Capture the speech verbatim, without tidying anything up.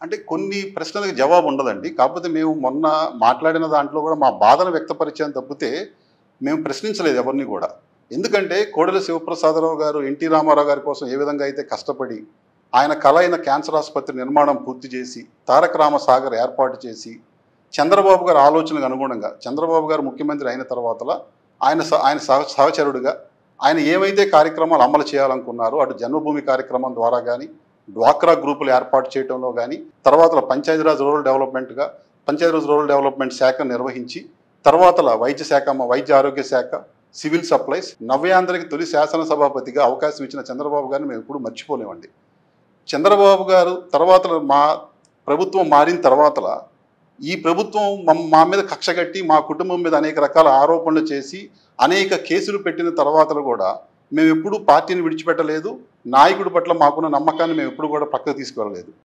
అంటే కొన్ని ప్రశ్నలకు జవాబు ఉండదండి. కాకపోతే మేము మొన్న మాట్లాడిన దాంట్లో కూడా మా బాధను వ్యక్తపరిచాం తప్పితే, మేము ప్రశ్నించలేదు ఎవరిని కూడా. ఎందుకంటే కోడెల శివప్రసాదరావు గారు ఎన్టీ రామారావు గారి కోసం ఏ విధంగా అయితే కష్టపడి, ఆయన కల అయిన క్యాన్సర్ ఆసుపత్రి నిర్మాణం పూర్తి చేసి, తారక రామసాగర్ ఏర్పాటు చేసి, చంద్రబాబు గారి ఆలోచనకు అనుగుణంగా చంద్రబాబు గారు ముఖ్యమంత్రి అయిన తర్వాతలా ఆయన స ఆయన సహ సహచరుడుగా ఆయన ఏవైతే కార్యక్రమాలు అమలు చేయాలనుకున్నారో, అటు జన్మభూమి కార్యక్రమం ద్వారా కానీ, డ్వాక్రా గ్రూపులు ఏర్పాటు చేయడంలో కానీ, తర్వాత పంచాయతీరాజ్ రూరల్ డెవలప్మెంట్గా పంచాయతీరాజ్ రూరల్ డెవలప్మెంట్ శాఖ నిర్వహించి, తర్వాతల వైద్య శాఖ వైద్య ఆరోగ్య శాఖ, సివిల్ సప్లైస్, నవ్యాంధ్రకి తొలి శాసనసభాపతిగా అవకాశం ఇచ్చిన చంద్రబాబు గారిని మేము ఎప్పుడు మర్చిపోలేమండి. చంద్రబాబు గారు తర్వాత మా ప్రభుత్వం మారిన తర్వాతల ఈ ప్రభుత్వం మా మీద కక్ష కట్టి మా కుటుంబం మీద అనేక రకాల ఆరోపణలు చేసి అనేక కేసులు పెట్టిన తర్వాతలు కూడా మేము ఎప్పుడూ పార్టీని విడిచిపెట్టలేదు. నాయకుడి పట్ల మాకున్న నమ్మకాన్ని మేము ఎప్పుడు కూడా పక్కకు తీసుకెళ్ళలేదు.